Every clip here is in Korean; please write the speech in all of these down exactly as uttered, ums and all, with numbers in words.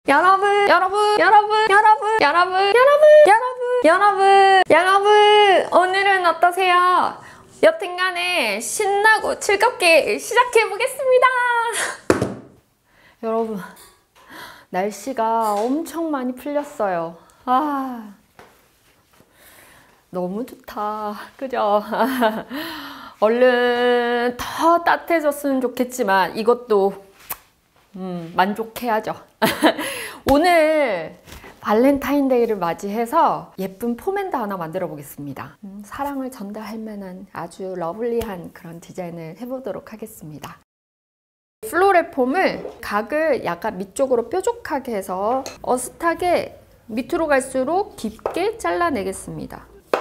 여러분, 여러분, 여러분, 여러분, 여러분, 여러분, 여러분, 여러분, 여러분, 오늘은 어떠세요? 여튼간에 신나고 즐겁게 시작해보겠습니다. 여러분, 날씨가 엄청 많이 풀렸어요. 아, 너무 좋다. 그죠? 얼른 더 따뜻해졌으면 좋겠지만 이것도 음, 만족해야죠. 오늘 발렌타인데이를 맞이해서 예쁜 포맨드 하나 만들어 보겠습니다. 음, 사랑을 전달할 만한 아주 러블리한 그런 디자인을 해보도록 하겠습니다. 플로럴 폼을 각을 약간 밑쪽으로 뾰족하게 해서 어슷하게 밑으로 갈수록 깊게 잘라내겠습니다.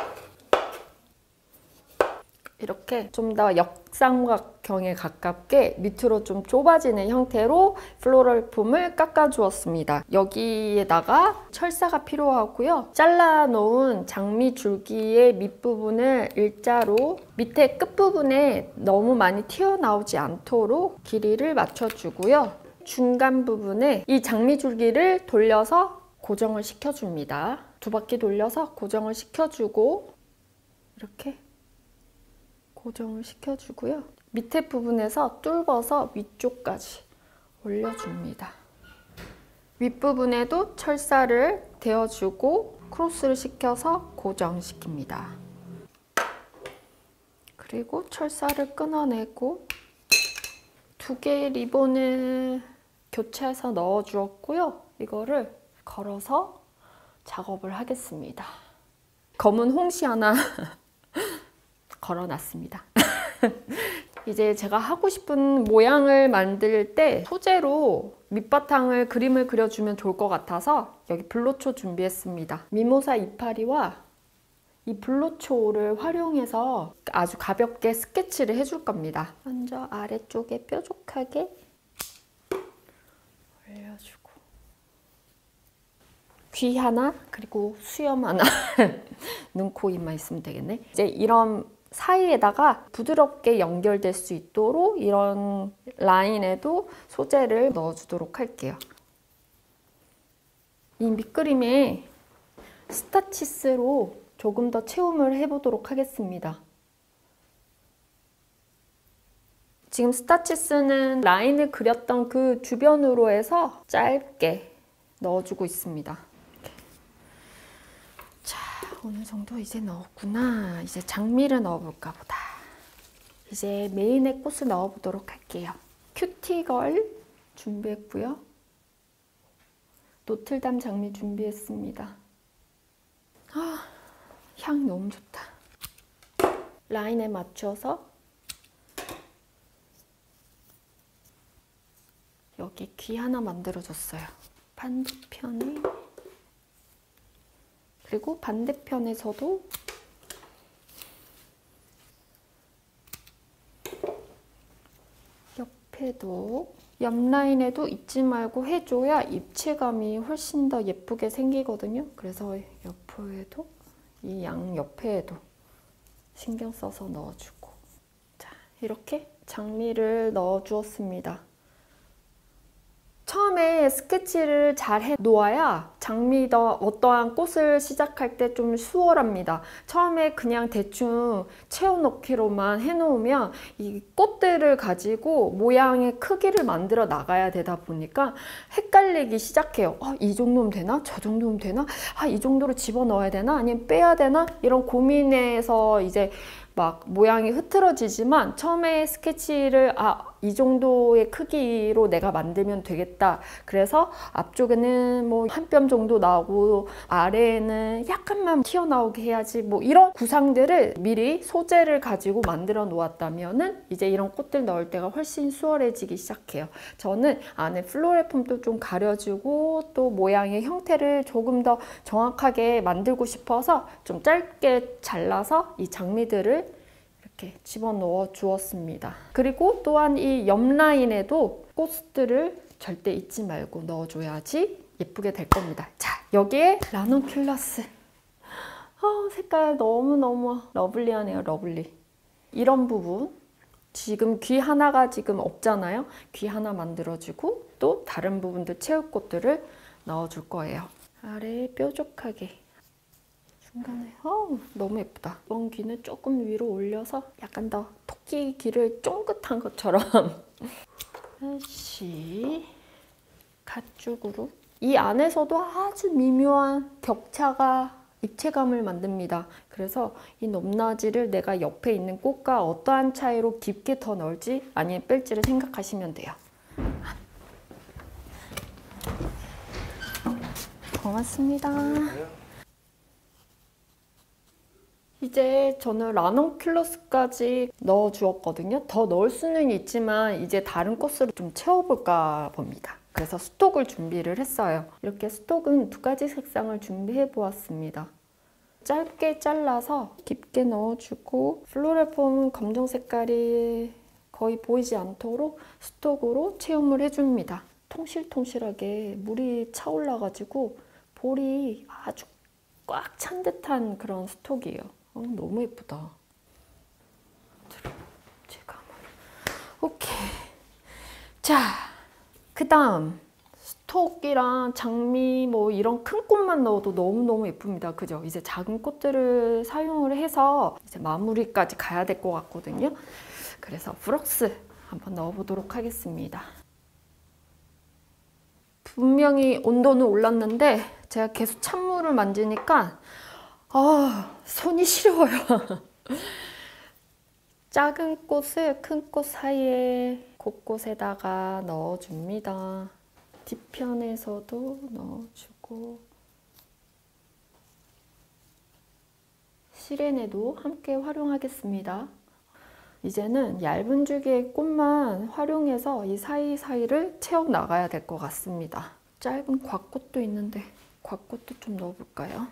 이렇게 좀 더 역삼각형에 가깝게 밑으로 좀 좁아지는 형태로 플로럴 폼을 깎아 주었습니다. 여기에다가 철사가 필요하고요. 잘라 놓은 장미 줄기의 밑부분을 일자로 밑에 끝부분에 너무 많이 튀어나오지 않도록 길이를 맞춰주고요. 중간 부분에 이 장미 줄기를 돌려서 고정을 시켜줍니다. 두 바퀴 돌려서 고정을 시켜주고 이렇게 고정을 시켜주고요. 밑에 부분에서 뚫어서 위쪽까지 올려줍니다. 윗부분에도 철사를 대어주고 크로스를 시켜서 고정시킵니다. 그리고 철사를 끊어내고 두 개의 리본을 교체해서 넣어주었고요. 이거를 걸어서 작업을 하겠습니다. 검은 홍시 하나 걸어놨습니다. 이제 제가 하고 싶은 모양을 만들 때 소재로 밑바탕을 그림을 그려주면 좋을 것 같아서 여기 블로초 준비했습니다. 미모사 이파리와 이 블로초를 활용해서 아주 가볍게 스케치를 해줄 겁니다. 먼저 아래쪽에 뾰족하게 올려주고 귀 하나 그리고 수염 하나 눈, 코, 입만 있으면 되겠네. 이제 이런 사이에다가 부드럽게 연결될 수 있도록 이런 라인에도 소재를 넣어주도록 할게요. 이 밑그림에 스타치스로 조금 더 채움을 해보도록 하겠습니다. 지금 스타치스는 라인을 그렸던 그 주변으로 해서 짧게 넣어주고 있습니다. 어느 정도 이제 넣었구나. 이제 장미를 넣어볼까 보다. 이제 메인의 꽃을 넣어보도록 할게요. 큐티걸 준비했고요. 노틀담 장미 준비했습니다. 아, 향 너무 좋다. 라인에 맞춰서 여기 귀 하나 만들어줬어요. 반대편에 그리고 반대편에서도 옆에도 옆 라인에도 잊지 말고 해줘야 입체감이 훨씬 더 예쁘게 생기거든요. 그래서 옆에도 이 양 옆에도 신경 써서 넣어주고 자, 이렇게 장미를 넣어주었습니다. 처음에 스케치를 잘 해 놓아야 장미더 어떠한 꽃을 시작할 때 좀 수월합니다. 처음에 그냥 대충 채워넣기로만 해놓으면 이 꽃들을 가지고 모양의 크기를 만들어 나가야 되다 보니까 헷갈리기 시작해요. 아, 이 정도면 되나? 저 정도면 되나? 아, 이 정도로 집어넣어야 되나? 아니면 빼야 되나? 이런 고민에서 이제 막 모양이 흐트러지지만 처음에 스케치를 아, 이 정도의 크기로 내가 만들면 되겠다. 그래서 앞쪽에는 뭐 한 뼘 정도 나오고 아래에는 약간만 튀어나오게 해야지 뭐 이런 구상들을 미리 소재를 가지고 만들어 놓았다면은 이제 이런 꽃들 넣을 때가 훨씬 수월해지기 시작해요. 저는 안에 플로럴 폼도 좀 가려주고 또 모양의 형태를 조금 더 정확하게 만들고 싶어서 좀 짧게 잘라서 이 장미들을 이렇게 집어넣어 주었습니다. 그리고 또한 이 옆 라인에도 꽃들을 절대 잊지 말고 넣어줘야지 예쁘게 될 겁니다. 자, 여기에 라눈큘러스. 어, 색깔 너무너무 러블리하네요. 러블리. 이런 부분 지금 귀 하나가 지금 없잖아요. 귀 하나 만들어주고 또 다른 부분들 채울 꽃들을 넣어줄 거예요. 아래에 뾰족하게. 중간에. 어우, 너무 예쁘다. 이번 귀는 조금 위로 올려서 약간 더 토끼 귀를 쫑긋한 것처럼 다시 가쪽으로. 이 안에서도 아주 미묘한 격차가 입체감을 만듭니다. 그래서 이 높낮이를 내가 옆에 있는 꽃과 어떠한 차이로 깊게 더 넣을지 아니면 뺄지를 생각하시면 돼요. 고맙습니다. 이제 저는 라넌큘러스까지 넣어 주었거든요. 더 넣을 수는 있지만 이제 다른 코스를 좀 채워볼까 봅니다. 그래서 스톡을 준비를 했어요. 이렇게 스톡은 두 가지 색상을 준비해 보았습니다. 짧게 잘라서 깊게 넣어주고 플로레폼은 검정 색깔이 거의 보이지 않도록 스톡으로 채움을 해줍니다. 통실통실하게 물이 차올라가지고 볼이 아주 꽉 찬 듯한 그런 스톡이에요. 어, 너무 예쁘다. 제가 오케이. 자, 그 다음 스톡이랑 장미 뭐 이런 큰 꽃만 넣어도 너무너무 예쁩니다. 그죠? 이제 작은 꽃들을 사용을 해서 이제 마무리까지 가야 될 것 같거든요. 그래서 프럭스 한번 넣어보도록 하겠습니다. 분명히 온도는 올랐는데 제가 계속 찬물을 만지니까 아, 손이 시려워요. 작은 꽃을 큰 꽃 사이에 곳곳에다가 넣어줍니다. 뒤편에서도 넣어주고 시레네도 함께 활용하겠습니다. 이제는 얇은 줄기의 꽃만 활용해서 이 사이사이를 채워 나가야 될 것 같습니다. 짧은 곽꽃도 있는데 곽꽃도 좀 넣어볼까요?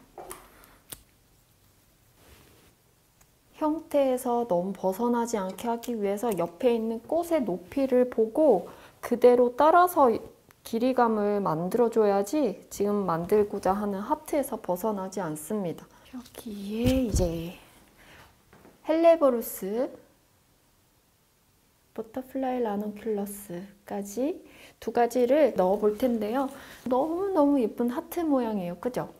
형태에서 너무 벗어나지 않게 하기 위해서 옆에 있는 꽃의 높이를 보고 그대로 따라서 길이감을 만들어줘야지 지금 만들고자 하는 하트에서 벗어나지 않습니다. 여기에 이제 헬레보루스, 버터플라이 라넌큘러스까지 두 가지를 넣어 볼 텐데요. 너무너무 예쁜 하트 모양이에요. 그죠?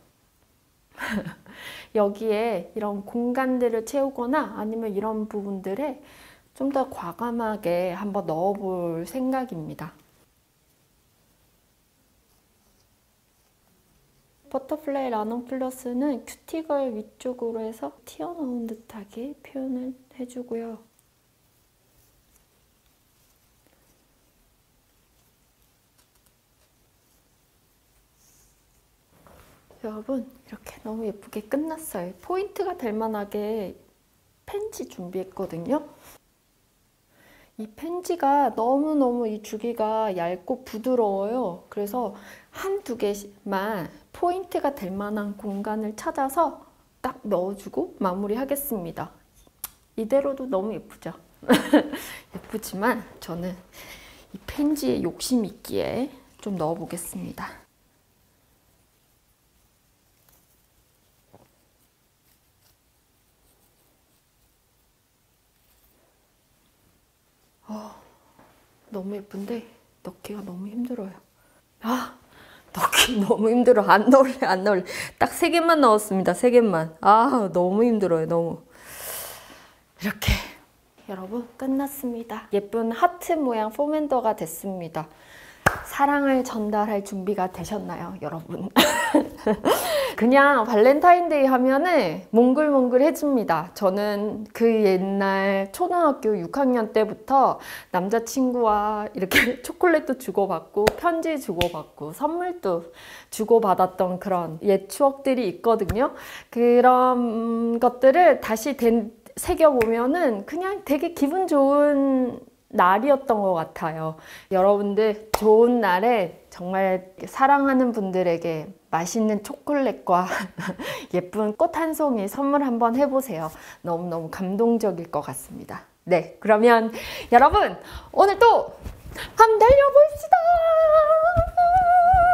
여기에 이런 공간들을 채우거나 아니면 이런 부분들에 좀 더 과감하게 한번 넣어 볼 생각입니다. 버터플라이 라넌큘러스는 큐티걸 위쪽으로 해서 튀어나온 듯하게 표현을 해주고요. 여러분, 이렇게 너무 예쁘게 끝났어요. 포인트가 될 만하게 펜지 준비했거든요. 이 펜지가 너무너무 이 주기가 얇고 부드러워요. 그래서 한두 개만 포인트가 될 만한 공간을 찾아서 딱 넣어주고 마무리하겠습니다. 이대로도 너무 예쁘죠? 예쁘지만 저는 이 펜지에 욕심 있기에 좀 넣어보겠습니다. 어, 너무 예쁜데 넣기가 너무 힘들어요. 아, 넣기 너무 힘들어. 안 넣을래, 안 넣을래. 딱 세 개만 넣었습니다. 세 개만. 아, 너무 힘들어요. 너무. 이렇게 여러분 끝났습니다. 예쁜 하트 모양 포맨더가 됐습니다. 사랑을 전달할 준비가 되셨나요, 여러분? 그냥 발렌타인데이 하면은 몽글몽글해집니다. 저는 그 옛날 초등학교 육 학년 때부터 남자친구와 이렇게 초콜릿도 주고받고 편지 주고받고 선물도 주고받았던 그런 옛 추억들이 있거든요. 그런 것들을 다시 된, 새겨보면은 그냥 되게 기분 좋은 날이었던 것 같아요. 여러분들 좋은 날에 정말 사랑하는 분들에게 맛있는 초콜릿과 예쁜 꽃 한 송이 선물 한번 해보세요. 너무너무 감동적일 것 같습니다. 네, 그러면 여러분 오늘 또 한번 달려봅시다.